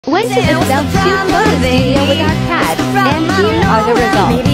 Went to the Self-Shoot photo studio with our cat, and here are the results.